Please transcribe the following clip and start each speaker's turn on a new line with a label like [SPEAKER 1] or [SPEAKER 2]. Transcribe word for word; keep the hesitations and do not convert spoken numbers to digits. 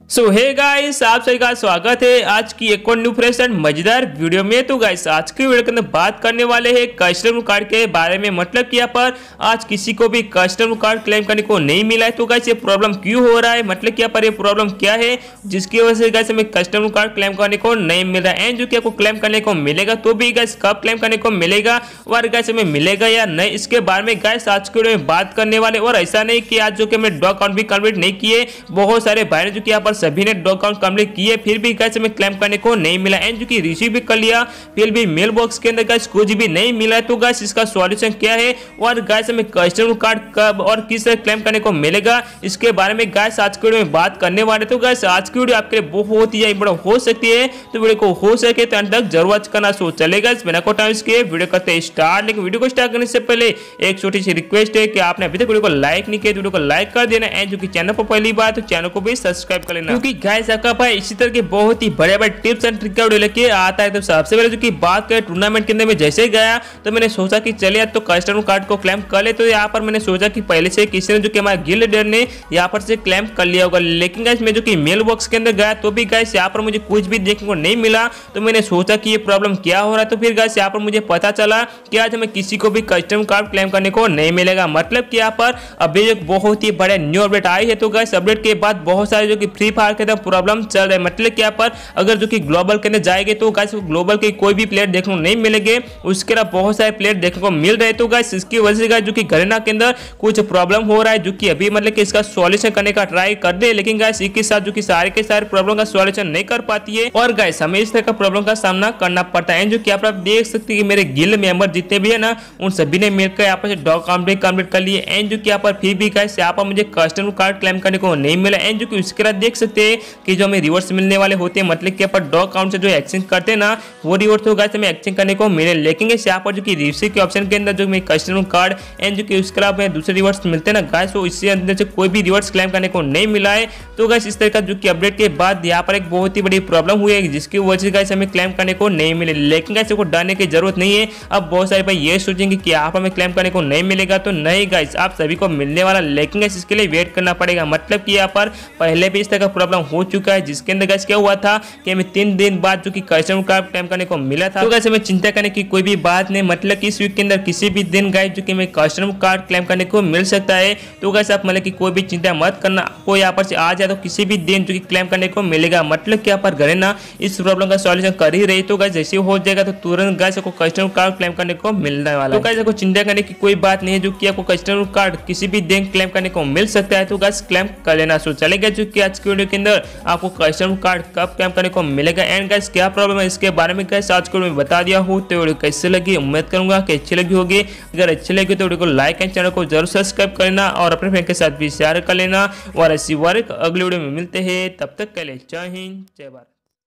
[SPEAKER 1] सो hey guys, आप सभी का स्वागत है आज की एक और न्यू फ्रेश एंड मजेदार वीडियो में। तो गाइस आज की वीडियो के अंदर बात करने वाले हैं कस्टमर कार्ड के बारे में। मतलब कि यहाँ पर आज किसी को भी कस्टमर कार्ड क्लेम करने को नहीं मिला है। तो गाइस ये प्रॉब्लम क्यों हो रहा है, मतलब कि यहाँ पर ये प्रॉब्लम क्या है जिसकी वजह से गाइस हमें कस्टमर कार्ड क्लेम करने को नहीं मिल रहा है। एंड जो कि आपको क्लेम करने को मिलेगा तो भी गाइस कब क्लेम करने को मिलेगा और गाइस हमें मिलेगा या नहीं, इसके बारे में गाइस आज की वीडियो में बात करने वाले। और ऐसा नहीं कि आज जो कि हमने डॉग अकाउंट भी कंप्लीट नहीं किए, बहुत सारे भाई जो कि यहाँ पर सभी ने डॉग अकाउंट कंप्लीट किए फिर भी गाइस हमें क्लेम करने को नहीं मिला। एंड जो कि रिसीव भी कर लिया फिर भी मेल बॉक्स के अंदर गाइस कुछ भी नहीं मिला। तो गाइस इसका सॉल्यूशन क्या है और गाइस हमें कस्टमर कार्ड कब और किस तरह क्लेम करने को मिलेगा, इसके बारे में गाइस आज की वीडियो में बात करने वाले। तो गाइस आज की वीडियो आपके लिए बहुत ही इंपॉर्टेंट हो सकती है, तो वीडियो को हो सके तो अंत तक जरूर वॉच करना। सो चलेगा बिना को टाइम इसके वीडियो करते हैं स्टार्ट। लेकिन वीडियो को स्टार्ट करने से पहले एक छोटी सी रिक्वेस्ट है कि आपने अभी तक वीडियो को लाइक नहीं किया तो वीडियो को लाइक कर देना। एंड जो कि चैनल पर पहली बार तो चैनल को भी सब्सक्राइब कर लेना, क्योंकि गाइस आपका भाई इसी तरह के बहुत ही बड़े बड़े टिप्स एंड ट्रिक का वीडियो लेके आता है। तो सबसे पहले जो कि बात करें टूर्नामेंट के अंदर में जैसे गया तो मैंने सोचा कि चलिए तो कस्टमर कार्ड को क्लेम कर ले। तो यहाँ पर मैंने सोचा कि पहले से किसी ने जो कि हमारे गिल्ड लीडर ने यहाँ पर से क्लेम कर लिया होगा। लेकिन गाइस मैं जो कि मेल बॉक्स के अंदर गया तो भी गाइस यहाँ पर मुझे कुछ भी देखने को नहीं मिला। तो मैंने सोचा कि ये प्रॉब्लम क्या हो रहा है। तो फिर गाइस यहाँ पर मुझे पता चला कि आज हमें किसी को भी कस्टमर कार्ड क्लेम करने को नहीं मिलेगा। मतलब कि यहाँ पर अभी एक बहुत ही बड़े न्यू अपडेट आई है। तो गाइस अपडेट के बाद बहुत सारे जो कि फ्री फायर के अंदर प्रॉब्लम चल रहा है। मतलब कि यहाँ पर अगर जो कि ग्लोबल के अंदर जाएंगे तो गाइस ग्लोबल के कोई भी प्लेयर देखने को नहीं मिलेंगे, उसके अलावा बहुत सारे प्लेयर देखने को मिल रहे। तो गाइस इसकी वजह से गाइस जो कि गरीना के अंदर कुछ प्रॉब्लम हो रहा है, जो कि अभी मतलब कि इसका सॉल्यूशन करने का ट्राई कर दे। लेकिन गाइस इसके साथ जो कि सारे के सारे प्रॉब्लम का सॉल्यूशन नहीं कर पाती है और गाइस हमें इस तरह का प्रॉब्लम का सामना करना पड़ता है। जो कि आप देख सकते हैं कि मेरे गिल्ड मेंबर जितने भी है ना उन सभी ने मिलकर यहाँ पर डॉग कंप्लीट कंप्लीट कर लिए। एंड जो कि यहाँ पर फिर भी गाइस यहाँ पर मुझे कस्टमर कार्ड क्लेम करने को नहीं मिला। एंड जो कि उसके बाद देख सकते हैं कि जो हमें रिवॉर्ड्स मिलने वाले होते हैं, मतलब कि यहाँ पर डॉग अकाउंट से जो एक्सचेंज करते हैं ना वो रिवॉर्ड तो गाइस हमें एक्सचेंज करने को मिले। लेकिन इस यहाँ पर जो कि रिसीव के ऑप्शन के अंदर जो मैं कस्टमर कार्ड एंड जो कि उसके अलावा दूसरे रिवॉर्ड्स मिलते हैं ना गाइस, तो इससे अंदर से कोई भी रिवॉर्ड्स क्लेम करने को नहीं मिला है। तो गाइस इस तरह का जो कि अपडेट के बाद यहाँ पर एक बहुत ही बड़ी प्रॉब्लम हुई है जिसकी वजह से गाइस हमें क्लेम करने को नहीं मिले। लेकिन गाइस को डरने की जरूरत नहीं है। अब बहुत सारे भाई ये सोचेंगे कि यहाँ पर हमें क्लेम करने को नहीं मिलेगा, तो नहीं गाइस आप सभी को मिलने वाला। लेकिन गाइस इसके लिए वेट करना पड़ेगा। मतलब कि यहाँ पर पहले भी इस तरह का प्रॉब्लम हो चुका है, जिसके अंदर गाइस क्या हुआ था कि हमें तीन दिन बाद जो कि कस्टमर कार्ड क्लेम करने को मिला था। तो गाइस हमें चिंता करने की कोई भी बात नहीं। मतलब कि इस वीक के अंदर किसी भी दिन गाइस जो कि हमें कस्टमर कार्ड क्लेम करने को मिल सकता है। तो गाइस आप मतलब कि कोई भी चिंता मत करना, आपको यहाँ पर से आ जाए तो किसी भी दिन जो कि क्लेम करने को मिलेगा। मतलब कि यहाँ पर गरीना इस प्रॉब्लम का सॉल्यूशन कर ही रही। तो गाइस जैसे हो जाएगा तो तुरंत गाइस आपको कस्टमर कार्ड क्लेम करने को मिलने वाला है। तो गाइस आपको चिंता करने की कोई बात नहीं है, जो कि आपको कस्टमर कार्ड किसी भी दिन क्लेम करने को मिल सकता है। तो गाइस क्लेम कर लेना। सो चलेगा जो कि आज की वीडियो के अंदर आपको कस्टमर कार्ड कब क्लेम करने को मिलेगा एंड गाइस क्या प्रॉब्लम है इसके बारे में गाइस आज को मैं बता दिया हूँ। तो वीडियो कैसे लगी उम्मीद करूंगा कि अच्छी लगी होगी। अगर अच्छी लगी तो वीडियो को लाइक एंड चैनल को जरूर सब्सक्राइब कर लेना और अपने फ्रेंड के साथ भी शेयर कर लेना। और ऐसी वर्क अगली वीडियो में मिलते हैं, तब तक के लिए जय हिंद जय भारत।